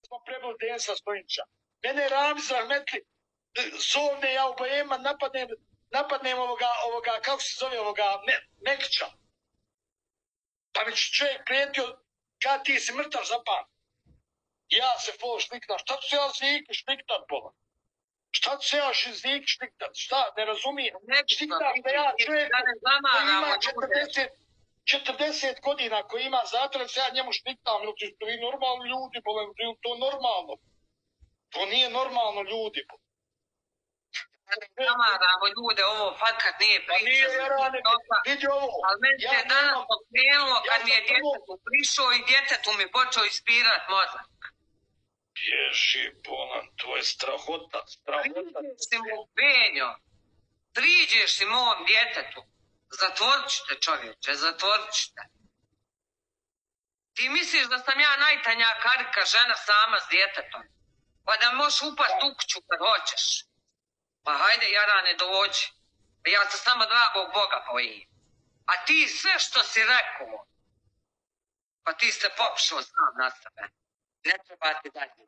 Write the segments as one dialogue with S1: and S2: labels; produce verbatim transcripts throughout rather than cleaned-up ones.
S1: smo prebili Denisa Stojića. Mene Ramiz Rahmetli zovne, ja u bojema napadnem, napadnem ovoga, ovoga, kako se zove ovoga, Me, Mekića. Pa mi čovjek prijetio, kad ti si mrtav zapam. Ja se pol šliktam, šta ću se ja ziki šliktat pola? Šta ću se ja ziki šliktat? Šta, ne razumijem. Šliktam da ja čovjeku koji ima četrdeset, četrdeset godina, koji ima zatvor, se ja njemu šliktam, ili ste vi normalni ljudi, bolam, ili to normalno? To nije normalno ljudi, bolam.
S2: Zamaramo ljude, ovo fakat nije priča za TikToka, ali meni se danas pokrenulo kad mi je djetetu prišao i djetetu mi počeo ispirat mozak.
S1: Ježi, bolan, to je strahota, strahota.
S2: Priđeš si mu, Benjo, priđeš si mom djetetu, zatvorit ću te čovječe, zatvorit ću te. Ti misliš da sam ja najtanja karika žena sama s djetetom, pa da možeš upast u kuću kad hoćeš. Pa hajde, Jarane, dođi. Ja se samo dragog Boga bojim. A ti sve što si rekao, pa ti se popšao sam na sebe. Ne treba ti dalje.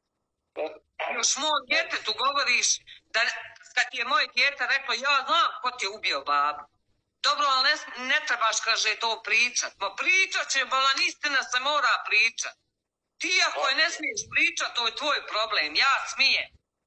S2: Još mom djetetu govoriš da kad ti je moje djete reklo, ja znam ko ti je ubio babu. Dobro, ali ne, ne trebaš, kaže, to pričat. Ma pričat će, bolan, istina se mora pričat. Ti ako je ne smiješ pričat, to je tvoj problem. Ja smijem.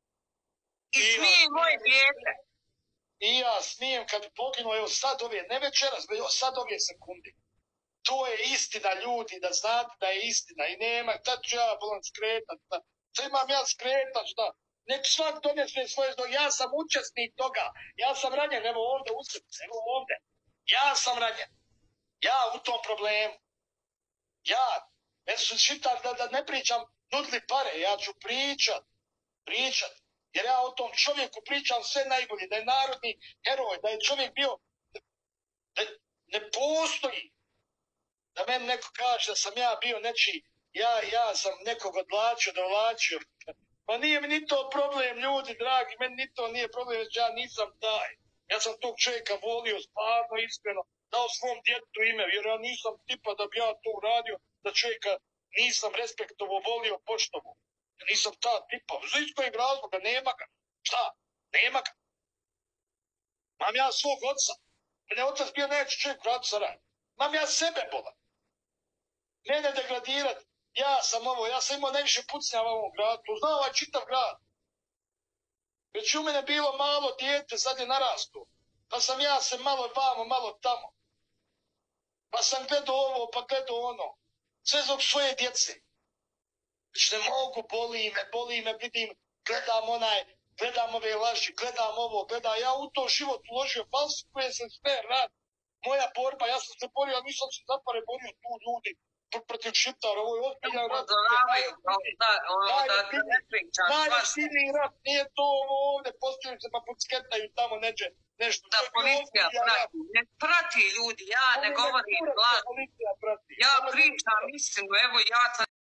S2: I smije moje djete.
S1: I ja smijem kad poginuo, evo sad ove, ne večeras, već sad ove sekundi. To je istina, ljudi, da znate da je istina. I nema, tad ću ja bolam skretat, šta, šta imam ja skretat, šta? Nek svak donese svoje zdo, ja sam učesnik toga. Ja sam ranjen, evo ovdje u srcu, evo ovdje. Ja sam ranjen. Ja u tom problemu. Ja, ne su šitar da, da ne pričam nudli pare, ja ću pričat, pričat. Jer ja o tom čovjeku pričam sve najbolje, da je narodni heroj, da je čovjek bio, da ne postoji. Da meni neko kaže da sam ja bio nečiji, ja, ja sam nekog odlačio, da odlačio. Pa nije mi ni to problem, ljudi dragi, meni ni to nije problem, već ja nisam taj. Ja sam tog čovjeka volio stvarno, iskreno, dao svom djetetu ime, jer ja nisam tipa da bi ja to uradio, da čovjeka nisam respektovo, volio, poštovo. Ja nisam ta tipa, za iz kojeg razloga, nema ga. Šta? Nema ga. Mam ja svog oca. Mene otac bio najveći čovjek u ratu Sarajeva. Mam ja sebe bola. Mene degradirat. Ja sam ovo, ja sam imao najviše pucnjava u ovom gradu. To znao ovaj čitav grad. Već u mene bilo malo dijete, sad je narasto. Pa sam ja se malo vamo, malo tamo. Pa sam gledao ovo, pa gledao ono. Sve zbog svoje djece. Već ne mogu, boli me, boli me, vidim, gledam onaj, gledam ove laži, gledam ovo, gledam, ja u to život uložio, falsikuje se sve, rad. Moja borba, ja sam se borio, nisam se zapare borio tu ljudi, protiv Šiptara, ovo je ozbiljan rat. Najjeftiniji rat, nije to ovo ovdje, postavljaju se pa pucketaju tamo neđe, nešto.
S2: Da, policija prati, ne prati ljudi, ja ne govorim glas. Ja pričam istinu, evo ja sam